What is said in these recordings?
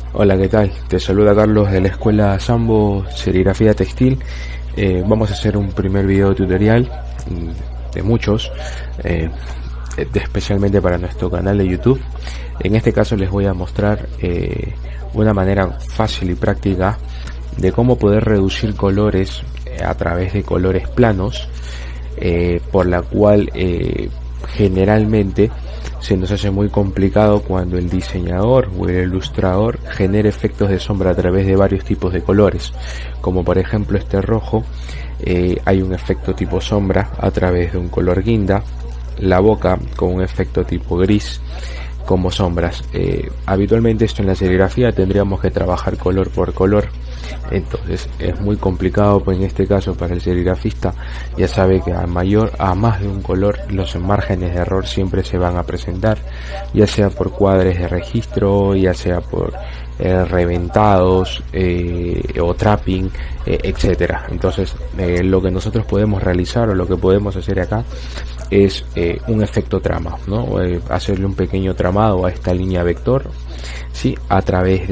Hola, ¿qué tal? Te saluda Carlos de la escuela Sambo Serigrafía Textil. Vamos a hacer un primer video tutorial de muchos, especialmente para nuestro canal de YouTube. En este caso les voy a mostrar una manera fácil y práctica de cómo poder reducir colores a través de colores planos, por la cual generalmente se nos hace muy complicado cuando el diseñador o el ilustrador genera efectos de sombra a través de varios tipos de colores, como por ejemplo este rojo. Hay un efecto tipo sombra a través de un color guinda, la boca con un efecto tipo gris como sombras. Habitualmente esto en la serigrafía tendríamos que trabajar color por color, entonces es muy complicado, pues en este caso para el serigrafista ya sabe que a más de un color los márgenes de error siempre se van a presentar, ya sea por cuadres de registro, ya sea por reventados o trapping, etcétera. Entonces lo que nosotros podemos realizar o lo que podemos hacer acá es un efecto trama, ¿no? Hacerle un pequeño tramado a esta línea vector, ¿sí? A través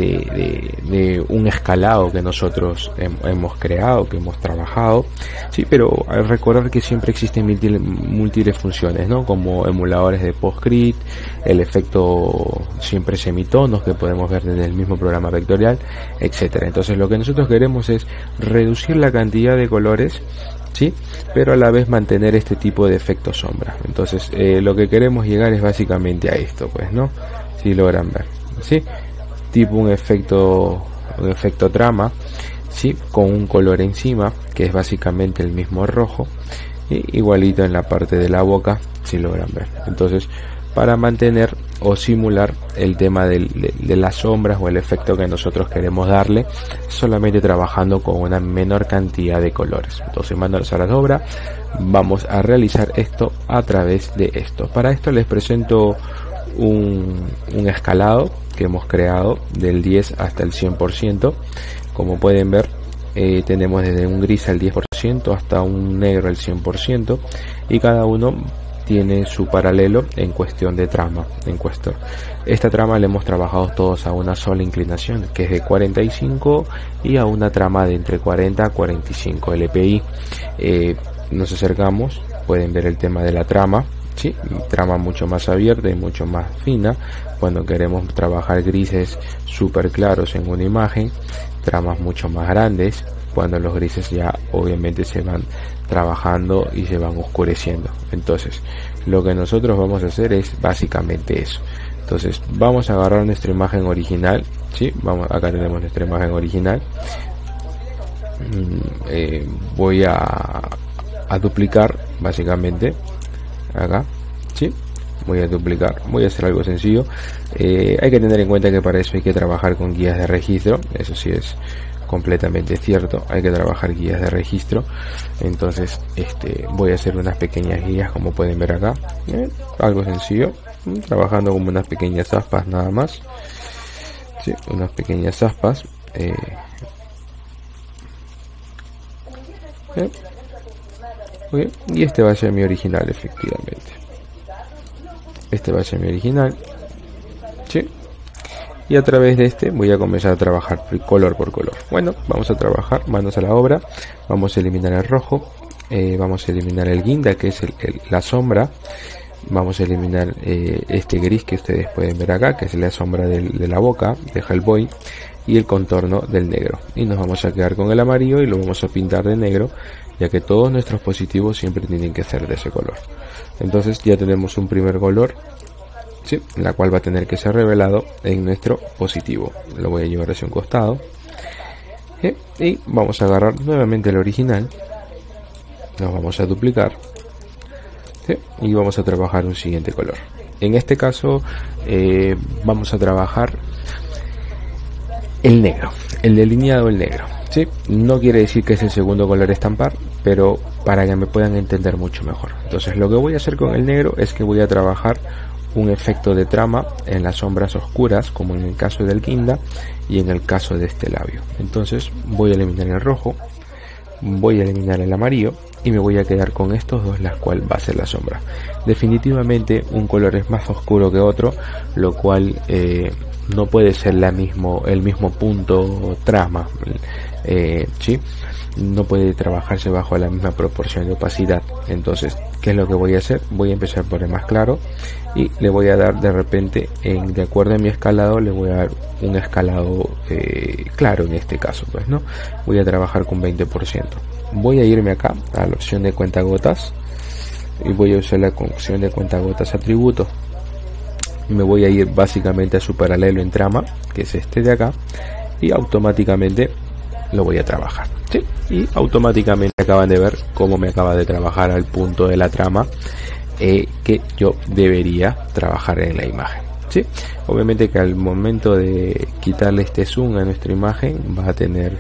de un escalado que nosotros hemos creado, que hemos trabajado, ¿sí? Pero al recordar que siempre existen múltiples funciones, ¿no? Como emuladores de PostScript, el efecto siempre semitonos que podemos ver desde el mismo programa vectorial, etcétera. Entonces lo que nosotros queremos es reducir la cantidad de colores, ¿sí? Pero a la vez mantener este tipo de efecto sombra. Entonces lo que queremos llegar es básicamente a esto, pues, ¿no? Si logran ver, ¿sí? Tipo un efecto trama, ¿sí? Con un color encima que es básicamente el mismo rojo, y igualito en la parte de la boca, si logran ver. Entonces, para mantener o simular el tema de las sombras o el efecto que nosotros queremos darle, solamente trabajando con una menor cantidad de colores. Entonces, manos a la obra, vamos a realizar esto a través de esto. Para esto les presento un escalado que hemos creado del 10 hasta el 100%. Como pueden ver, tenemos desde un gris al 10% hasta un negro al 100%, y cada uno tiene su paralelo en cuestión de trama. Esta trama le hemos trabajado todos a una sola inclinación, que es de 45, y a una trama de entre 40 a 45 LPI. Nos acercamos, pueden ver el tema de la trama, ¿sí? Trama mucho más abierta y mucho más fina cuando queremos trabajar grises súper claros en una imagen, tramas mucho más grandes cuando los grises ya obviamente se van trabajando y se van oscureciendo. Entonces lo que nosotros vamos a hacer es básicamente eso. Entonces vamos a agarrar nuestra imagen original, ¿sí? Acá tenemos nuestra imagen original. Voy a duplicar básicamente acá, ¿sí? Voy a duplicar, voy a hacer algo sencillo. Hay que tener en cuenta que para eso hay que trabajar con guías de registro, eso sí es completamente cierto, hay que trabajar guías de registro. Entonces voy a hacer unas pequeñas guías, como pueden ver acá, algo sencillo, trabajando como unas pequeñas aspas nada más, ¿sí? Unas pequeñas aspas, okay. Y este va a ser mi original, efectivamente. Este va a ser mi original, ¿sí? Y a través de este voy a comenzar a trabajar color por color. Bueno, vamos a trabajar, manos a la obra. Vamos a eliminar el rojo, vamos a eliminar el guinda, que es la sombra. Vamos a eliminar este gris que ustedes pueden ver acá, que es la sombra de la boca de Hellboy, y el contorno del negro. Y nos vamos a quedar con el amarillo y lo vamos a pintar de negro, ya que todos nuestros positivos siempre tienen que ser de ese color. Entonces ya tenemos un primer color, ¿sí? La cual va a tener que ser revelado en nuestro positivo. Lo voy a llevar hacia un costado, ¿sí? Y vamos a agarrar nuevamente el original, nos vamos a duplicar, ¿sí? Y vamos a trabajar un siguiente color. En este caso vamos a trabajar el negro, el delineado, el negro, ¿sí? No quiere decir que es el segundo color a estampar, pero para que me puedan entender mucho mejor. Entonces lo que voy a hacer con el negro es que voy a trabajar un efecto de trama en las sombras oscuras, como en el caso del guinda y en el caso de este labio. Entonces voy a eliminar el rojo, voy a eliminar el amarillo y me voy a quedar con estos dos, las cual va a ser la sombra. Definitivamente un color es más oscuro que otro, lo cual no puede ser el mismo punto trama, ¿sí? No puede trabajarse bajo la misma proporción de opacidad. Entonces, ¿qué es lo que voy a hacer? Voy a empezar por el más claro y le voy a dar de repente, de acuerdo a mi escalado, le voy a dar un escalado claro en este caso, pues, ¿no? Voy a trabajar con 20%. Voy a irme acá a la opción de cuentagotas y voy a usar la opción de cuentagotas atributo. Me voy a ir básicamente a su paralelo en trama, que es este de acá, y automáticamente lo voy a trabajar, ¿sí? Y automáticamente acaban de ver cómo me acaba de trabajar al punto de la trama que yo debería trabajar en la imagen, ¿sí? Obviamente que al momento de quitarle este zoom a nuestra imagen va a tener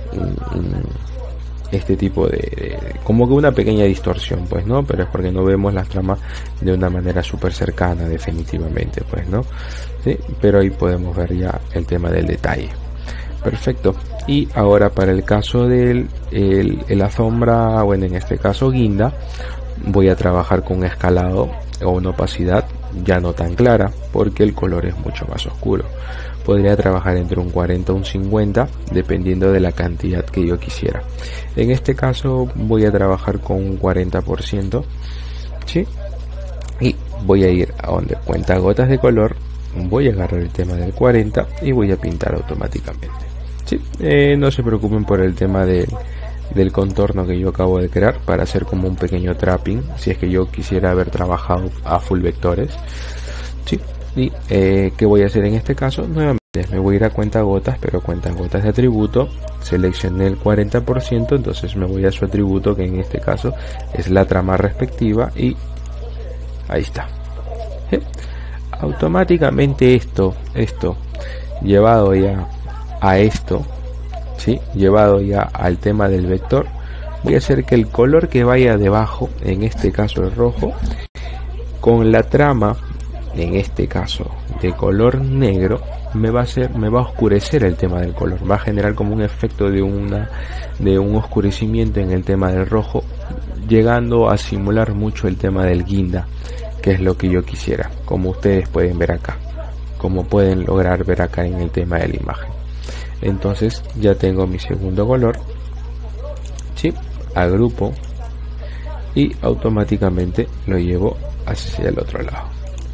este tipo de como que una pequeña distorsión, pues, ¿no? Pero es porque no vemos las tramas de una manera súper cercana, definitivamente, pues, ¿no? ¿Sí? Pero ahí podemos ver ya el tema del detalle. Perfecto. Y ahora para el caso de la sombra, bueno, en este caso guinda, voy a trabajar con un escalado o una opacidad ya no tan clara, porque el color es mucho más oscuro. Podría trabajar entre un 40 o un 50 dependiendo de la cantidad que yo quisiera. En este caso voy a trabajar con un 40%, ¿sí? Y voy a ir a donde cuenta gotas de color, voy a agarrar el tema del 40 y voy a pintar automáticamente, ¿sí? No se preocupen por el tema del contorno que yo acabo de crear para hacer como un pequeño trapping, si es que yo quisiera haber trabajado a full vectores, ¿sí? Y ¿qué voy a hacer en este caso? Nuevamente me voy a ir a cuentagotas, pero cuentagotas de atributo, seleccioné el 40%, entonces me voy a su atributo, que en este caso es la trama respectiva, y ahí está. ¿Sí? Automáticamente esto llevado ya a esto, ¿sí? Llevado ya al tema del vector, voy a hacer que el color que vaya debajo, en este caso el rojo, con la trama, en este caso de color negro, me va a oscurecer el tema del color, va a generar como un efecto de un oscurecimiento en el tema del rojo, llegando a simular mucho el tema del guinda, que es lo que yo quisiera, como ustedes pueden ver acá, como pueden lograr ver acá en el tema de la imagen. Entonces ya tengo mi segundo color, ¿sí? Agrupo y automáticamente lo llevo hacia el otro lado.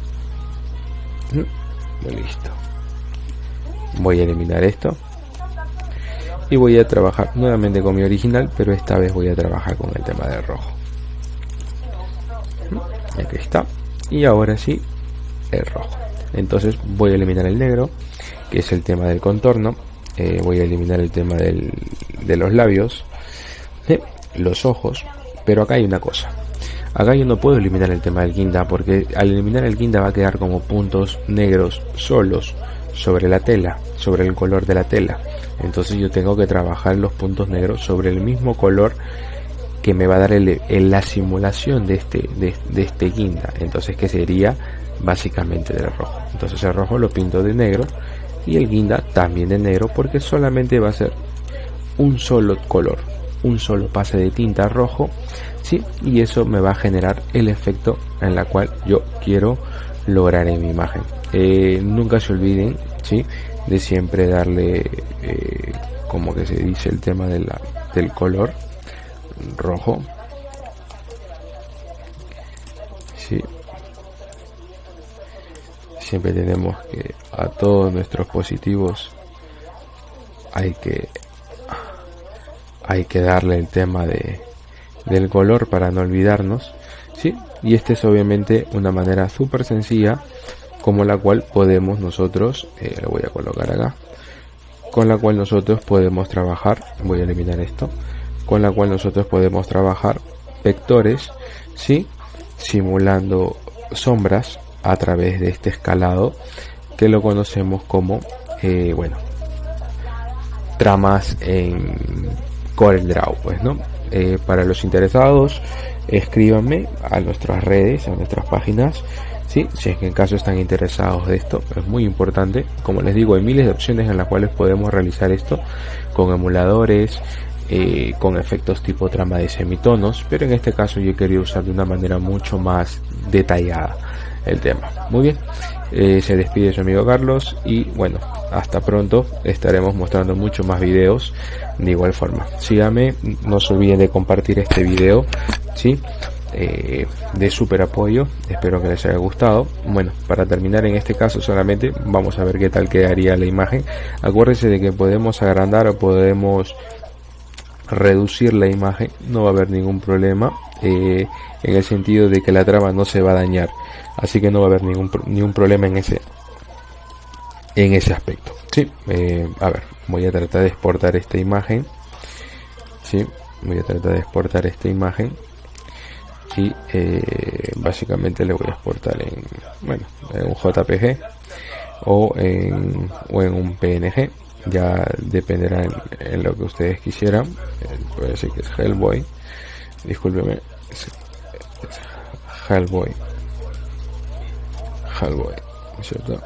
Listo. Voy a eliminar esto y voy a trabajar nuevamente con mi original, pero esta vez voy a trabajar con el tema del rojo. Aquí está. Y ahora sí, el rojo. Entonces voy a eliminar el negro, que es el tema del contorno. Voy a eliminar el tema de los labios, los ojos, pero acá hay una cosa. Acá yo no puedo eliminar el tema del guinda, porque al eliminar el guinda va a quedar como puntos negros solos sobre la tela, sobre el color de la tela. Entonces yo tengo que trabajar los puntos negros sobre el mismo color que me va a dar la simulación de este guinda. Entonces, que sería básicamente del rojo. Entonces el rojo lo pinto de negro y el guinda también de negro, porque solamente va a ser un solo color, un solo pase de tinta rojo, ¿sí? Y eso me va a generar el efecto en la cual yo quiero lograr en mi imagen. Nunca se olviden, ¿sí?, de siempre darle como que se dice el tema del color rojo, ¿sí? Siempre tenemos que a todos nuestros positivos hay que darle el tema del color para no olvidarnos, ¿sí? Y este es obviamente una manera súper sencilla como la cual podemos nosotros, lo voy a colocar acá, con la cual nosotros podemos trabajar, voy a eliminar esto, con la cual nosotros podemos trabajar vectores, ¿sí?, simulando sombras a través de este escalado que lo conocemos como tramas en CorelDRAW, pues, ¿no? Para los interesados, escríbanme a nuestras redes, a nuestras páginas, ¿sí?, si es que en caso están interesados de esto. Es muy importante, como les digo, hay miles de opciones en las cuales podemos realizar esto con emuladores, con efectos tipo trama de semitonos, pero en este caso yo quería usar de una manera mucho más detallada. el tema. Muy bien, se despide su amigo Carlos y bueno, hasta pronto. Estaremos mostrando muchos más videos de igual forma. Síganme, no se olviden de compartir este video, ¿sí? De súper apoyo, espero que les haya gustado. Bueno, para terminar en este caso solamente vamos a ver qué tal quedaría la imagen. Acuérdense de que podemos agrandar o podemos reducir la imagen, no va a haber ningún problema, en el sentido de que la trama no se va a dañar, así que no va a haber ningún problema en ese aspecto. Sí, a ver, voy a tratar de exportar esta imagen. Sí, voy a tratar de exportar esta imagen y básicamente le voy a exportar en un JPG o en un PNG, ya dependerá en lo que ustedes quisieran. Puede ser que es Hellboy, discúlpeme, Hellboy, ¿cierto?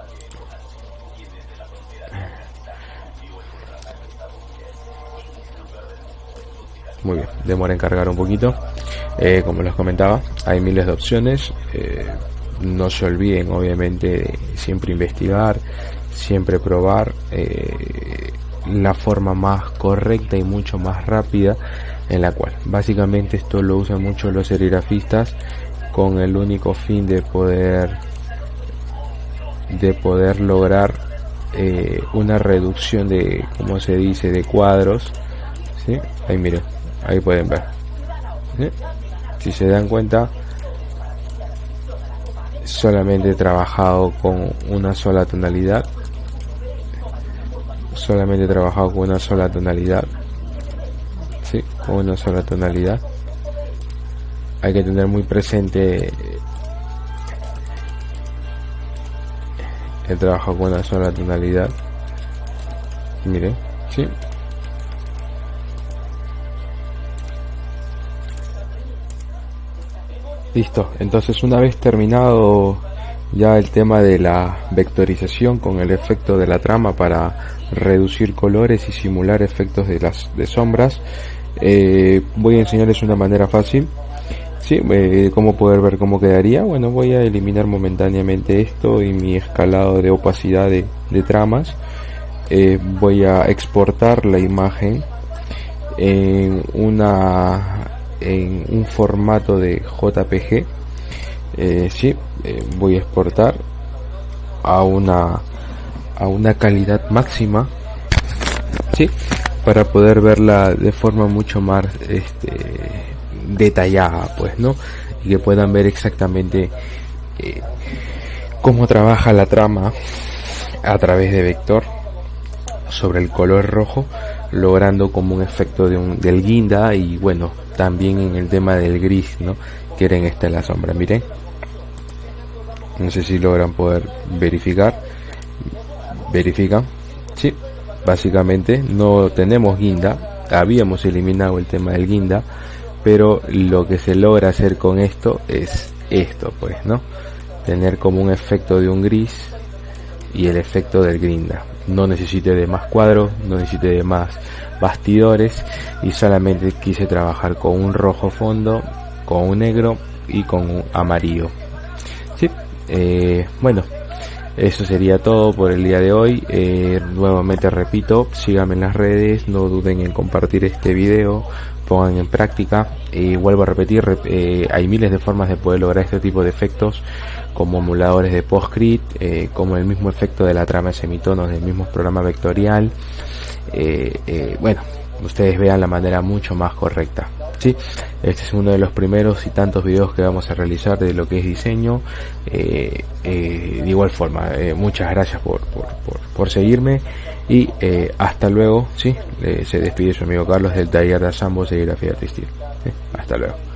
Muy bien, demora en cargar un poquito. Como les comentaba, hay miles de opciones. No se olviden, obviamente, de siempre investigar, siempre probar la forma más correcta y mucho más rápida, en la cual básicamente esto lo usan mucho los serigrafistas con el único fin de poder lograr una reducción de, como se dice, de cuadros, ¿sí? Ahí miren, ahí pueden ver, ¿sí? Si se dan cuenta, solamente he trabajado con una sola tonalidad, ¿sí? Con una sola tonalidad. Hay que tener muy presente el trabajo con una sola tonalidad. Miren, ¿sí? Listo, entonces una vez terminado ya el tema de la vectorización con el efecto de la trama para reducir colores y simular efectos de sombras, voy a enseñarles una manera fácil, ¿sí? Cómo poder ver cómo quedaría. Bueno, voy a eliminar momentáneamente esto y mi escalado de opacidad de tramas. Voy a exportar la imagen en un formato de JPG. Sí, voy a exportar a una calidad máxima, sí, para poder verla de forma mucho más detallada, pues, ¿no? Y que puedan ver exactamente cómo trabaja la trama a través de vector sobre el color rojo, logrando como un efecto del guinda, y bueno, también en el tema del gris, ¿no? Que era en esta la sombra. Miren, no sé si logran poder verifican, sí, básicamente no tenemos guinda, habíamos eliminado el tema del guinda, pero lo que se logra hacer con esto es esto, pues, ¿no? Tener como un efecto de un gris y el efecto del guinda. No necesité de más cuadros, no necesité de más bastidores, y solamente quise trabajar con un rojo fondo, con un negro y con un amarillo. Sí, bueno, eso sería todo por el día de hoy. Nuevamente repito, síganme en las redes, no duden en compartir este video, pongan en práctica. Vuelvo a repetir, hay miles de formas de poder lograr este tipo de efectos, como emuladores de PostScript, como el mismo efecto de la trama de semitonos del mismo programa vectorial. Bueno, ustedes vean la manera mucho más correcta, ¿sí? Este es uno de los primeros y tantos videos que vamos a realizar de lo que es diseño. De igual forma, muchas gracias por seguirme, y hasta luego, ¿sí? Se despide su amigo Carlos del taller de Assambo Serigrafía Textil. Hasta luego.